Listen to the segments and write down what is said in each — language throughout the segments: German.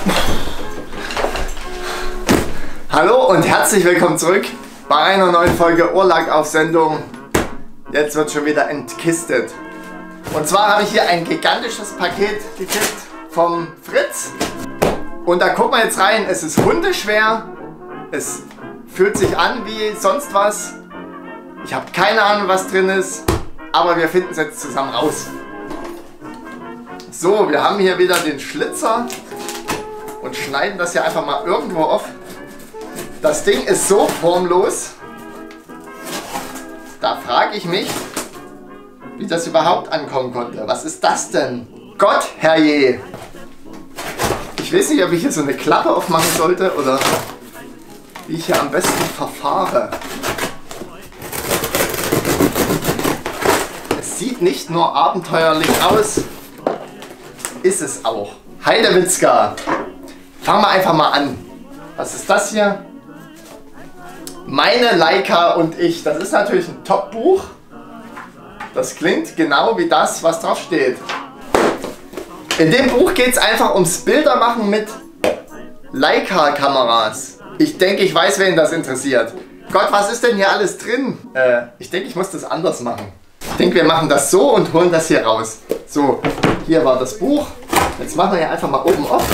Hallo und herzlich willkommen zurück bei einer neuen Folge Ohrlack auf Sendung. Jetzt wird schon wieder entkistet. Und zwar habe ich hier ein gigantisches Paket gekriegt vom Fritz. Und da gucken wir jetzt rein. Es ist hundeschwer. Es fühlt sich an wie sonst was. Ich habe keine Ahnung, was drin ist. Aber wir finden es jetzt zusammen raus. So, wir haben hier wieder den Schlitzer. Und schneiden das hier einfach mal irgendwo auf. Das Ding ist so formlos. Da frage ich mich, wie das überhaupt ankommen konnte. Was ist das denn? Gott, herrje! Ich weiß nicht, ob ich hier so eine Klappe aufmachen sollte oder wie ich hier am besten verfahre. Es sieht nicht nur abenteuerlich aus, ist es auch. Heidewitzka! Fangen wir einfach mal an. Was ist das hier? Meine Leica und ich. Das ist natürlich ein Top-Buch. Das klingt genau wie das, was drauf steht. In dem Buch geht es einfach ums Bildermachen mit Leica-Kameras. Ich denke, ich weiß, wen das interessiert. Gott, was ist denn hier alles drin? Ich denke, ich muss das anders machen. Ich denke, wir machen das so und holen das hier raus. So, hier war das Buch. Jetzt machen wir hier einfach mal oben auf.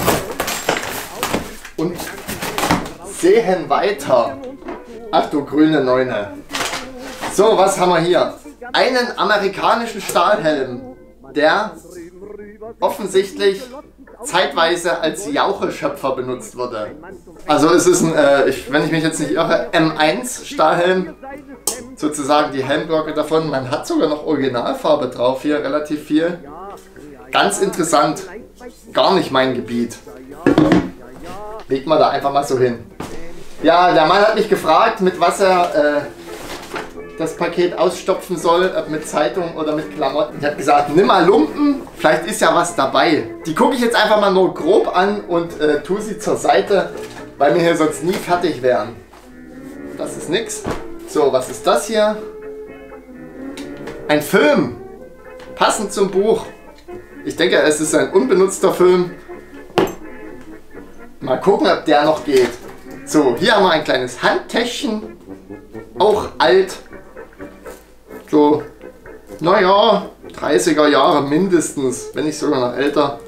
Und sehen weiter. Ach du grüne Neune. So, was haben wir hier? Einen amerikanischen Stahlhelm, der offensichtlich zeitweise als Jaucheschöpfer benutzt wurde. Also es ist ein, wenn ich mich jetzt nicht irre, M1 Stahlhelm. Sozusagen die Helmglocke davon. Man hat sogar noch Originalfarbe drauf hier, relativ viel. Ganz interessant. Gar nicht mein Gebiet. Legt man da einfach mal so hin. Ja, der Mann hat mich gefragt, mit was er das Paket ausstopfen soll, ob mit Zeitung oder mit Klamotten. Ich habe gesagt, nimm mal Lumpen, vielleicht ist ja was dabei. Die gucke ich jetzt einfach mal nur grob an und tue sie zur Seite, weil wir hier sonst nie fertig wären. Das ist nix. So, was ist das hier? Ein Film, passend zum Buch. Ich denke, es ist ein unbenutzter Film. Mal gucken, ob der noch geht. So, hier haben wir ein kleines Handtäschchen. Auch alt. So, naja, 30er Jahre mindestens, wenn nicht sogar noch älter.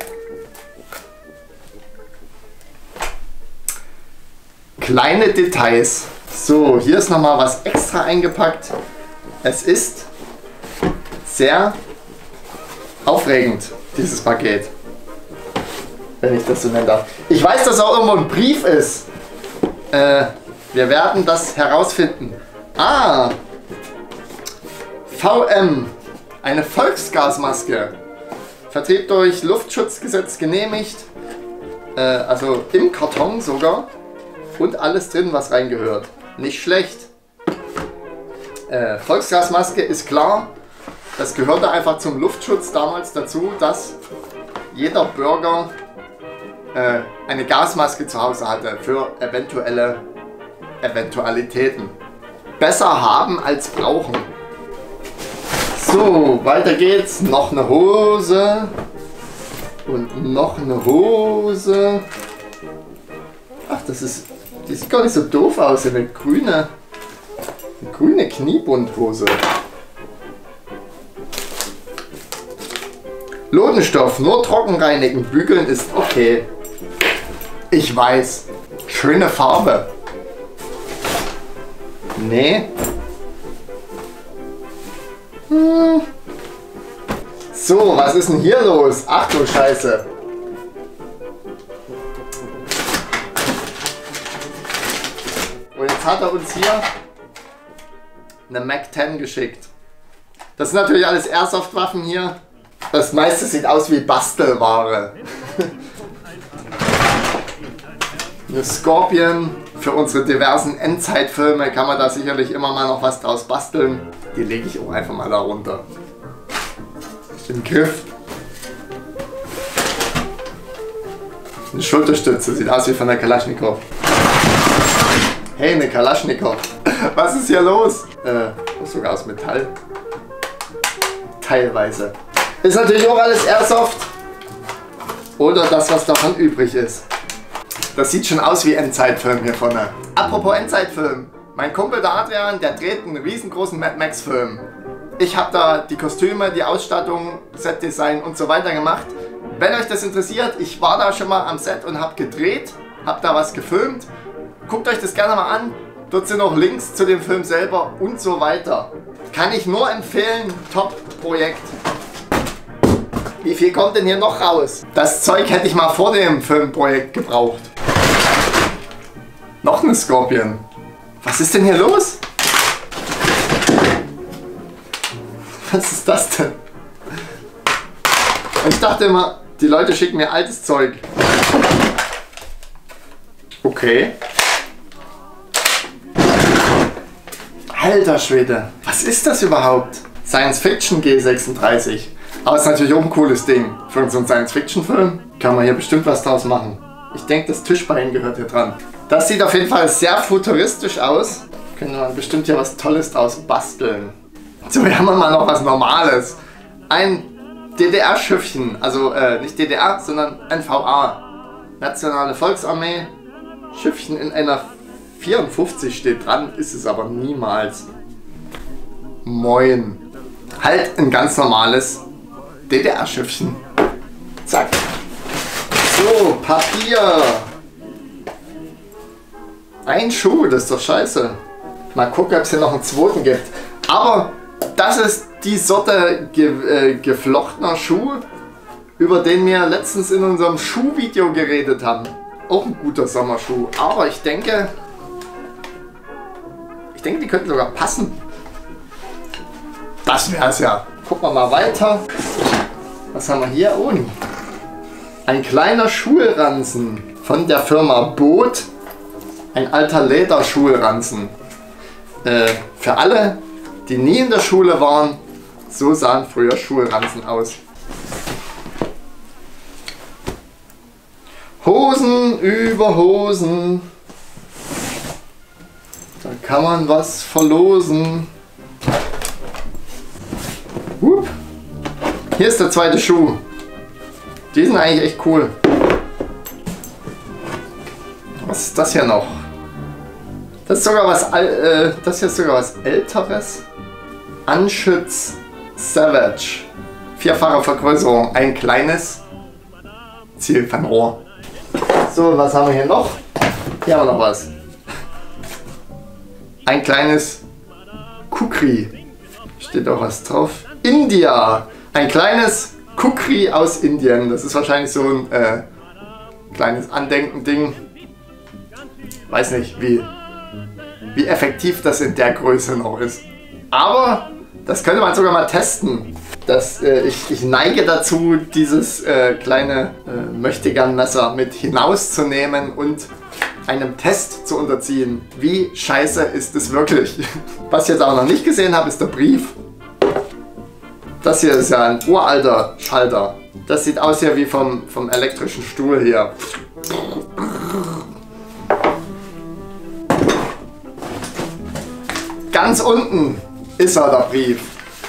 Kleine Details. So, hier ist nochmal was extra eingepackt. Es ist sehr aufregend, dieses Paket. Wenn ich das so nennen darf. Ich weiß, dass auch irgendwo ein Brief ist. Wir werden das herausfinden. Ah! VM. Eine Volksgasmaske. Vertrieb durch Luftschutzgesetz genehmigt. Also im Karton sogar. Und alles drin, was reingehört. Nicht schlecht. Volksgasmaske ist klar. Das gehörte einfach zum Luftschutz damals dazu, dass jeder Bürger eine Gasmaske zu Hause hatte für eventuelle Eventualitäten. Besser haben als brauchen. So, weiter geht's. Noch eine Hose. Und noch eine Hose. Ach, die sieht gar nicht so doof aus. Eine grüne Kniebundhose. Lodenstoff, nur trocken reinigen, bügeln ist okay. Ich weiß. Schöne Farbe. Nee. So, was ist denn hier los? Ach du Scheiße. Und jetzt hat er uns hier eine Mac 10 geschickt. Das sind natürlich alles Airsoft-Waffen hier. Das meiste sieht aus wie Bastelware. Eine Scorpion. Für unsere diversen Endzeitfilme kann man da sicherlich immer mal noch was draus basteln. Die lege ich auch einfach mal da runter. Im Griff. Eine Schulterstütze, sieht aus wie von der Kalaschnikow. Hey, eine Kalaschnikow. Was ist hier los? Sogar aus Metall. Teilweise. Ist natürlich auch alles Airsoft. Oder das, was davon übrig ist. Das sieht schon aus wie Endzeitfilm hier vorne. Apropos Endzeitfilm. Mein Kumpel der Adrian, der dreht einen riesengroßen Mad Max Film. Ich habe da die Kostüme, die Ausstattung, Setdesign und so weiter gemacht. Wenn euch das interessiert, ich war da schon mal am Set und habe gedreht, habe da was gefilmt. Guckt euch das gerne mal an. Dort sind auch Links zu dem Film selber und so weiter. Kann ich nur empfehlen, Top-Projekt. Wie viel kommt denn hier noch raus? Das Zeug hätte ich mal vor dem Filmprojekt gebraucht. Noch eine Scorpion. Was ist denn hier los? Was ist das denn? Ich dachte immer, die Leute schicken mir altes Zeug. Okay. Alter Schwede. Was ist das überhaupt? Science Fiction G36. Aber es ist natürlich auch ein cooles Ding. Für so einen Science Fiction Film kann man hier bestimmt was draus machen. Ich denke, das Tischbein gehört hier dran. Das sieht auf jeden Fall sehr futuristisch aus. Könnte man bestimmt hier was Tolles draus basteln. So, hier haben wir mal noch was Normales. Ein DDR-Schiffchen. Also nicht DDR, sondern NVA. Nationale Volksarmee. Schiffchen in einer 54 steht dran, ist es aber niemals. Moin. Halt ein ganz normales DDR-Schiffchen. Zack. So, Papier. Ein Schuh, das ist doch scheiße. Mal gucken, ob es hier noch einen zweiten gibt. Aber das ist die Sorte geflochtener Schuh, über den wir letztens in unserem Schuhvideo geredet haben. Auch ein guter Sommerschuh. Aber ich denke, die könnten sogar passen. Das wär's ja. Gucken wir mal weiter. Was haben wir hier? Oh, ein kleiner Schulranzen von der Firma Boot. Ein alter Lederschulranzen. Für alle, die nie in der Schule waren, so sahen früher Schulranzen aus. Hosen über Hosen. Da kann man was verlosen. Hier ist der zweite Schuh. Die sind eigentlich echt cool. Was ist das hier noch? Das ist sogar was, das hier ist sogar was Älteres. Anschütz Savage. 4-fache Vergrößerung. Ein kleines Zielfernrohr. So, was haben wir hier noch? Hier haben wir noch was. Ein kleines Kukri. Steht auch was drauf. India. Ein kleines Kukri aus Indien. Das ist wahrscheinlich so ein kleines Andenken-Ding. Weiß nicht, wie effektiv das in der Größe noch ist. Aber das könnte man sogar mal testen. Ich neige dazu, dieses kleine Möchtegern-Messer mit hinauszunehmen und einem Test zu unterziehen. Wie scheiße ist es wirklich? Was ich jetzt auch noch nicht gesehen habe, ist der Brief. Das hier ist ja ein uralter Schalter. Das sieht aus hier wie vom elektrischen Stuhl hier. Ganz unten ist er, der Brief.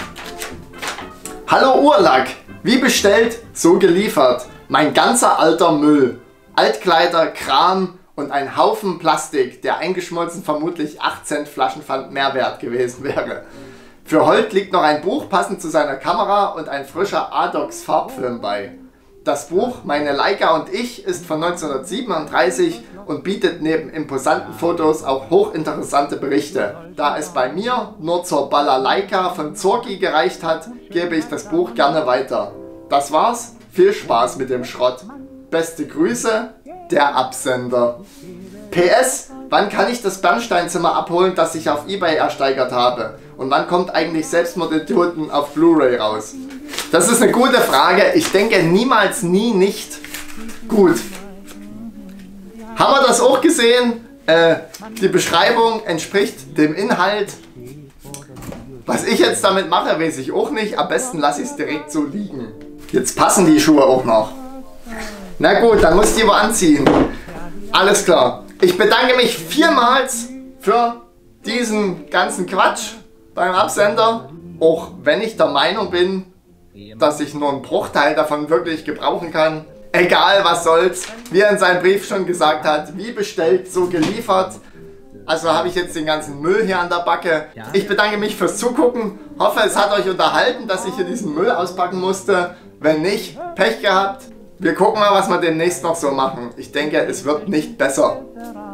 Hallo Urlack, wie bestellt, so geliefert. Mein ganzer alter Müll. Altkleider, Kram und ein Haufen Plastik, der eingeschmolzen vermutlich 8 Cent Flaschenpfand Mehrwert gewesen wäre. Für Holt liegt noch ein Buch passend zu seiner Kamera und ein frischer Adox Farbfilm bei. Das Buch Meine Leica und ich ist von 1937 und bietet neben imposanten Fotos auch hochinteressante Berichte. Da es bei mir nur zur Balalaika von Zorki gereicht hat, gebe ich das Buch gerne weiter. Das war's, viel Spaß mit dem Schrott. Beste Grüße, der Absender. PS, wann kann ich das Bernsteinzimmer abholen, das ich auf eBay ersteigert habe? Und wann kommt eigentlich Selbstmordidioten auf Blu-ray raus? Das ist eine gute Frage. Ich denke niemals, nie, nicht. Gut. Haben wir das auch gesehen? Die Beschreibung entspricht dem Inhalt. Was ich jetzt damit mache, weiß ich auch nicht. Am besten lasse ich es direkt so liegen. Jetzt passen die Schuhe auch noch. Na gut, dann muss ich die aber anziehen. Alles klar. Ich bedanke mich vielmals für diesen ganzen Quatsch beim Absender. Auch wenn ich der Meinung bin, dass ich nur einen Bruchteil davon wirklich gebrauchen kann. Egal, was soll's. Wie er in seinem Brief schon gesagt hat, wie bestellt, so geliefert. Also habe ich jetzt den ganzen Müll hier an der Backe. Ich bedanke mich fürs Zugucken. Hoffe, es hat euch unterhalten, dass ich hier diesen Müll auspacken musste. Wenn nicht, Pech gehabt. Wir gucken mal, was wir demnächst noch so machen. Ich denke, es wird nicht besser.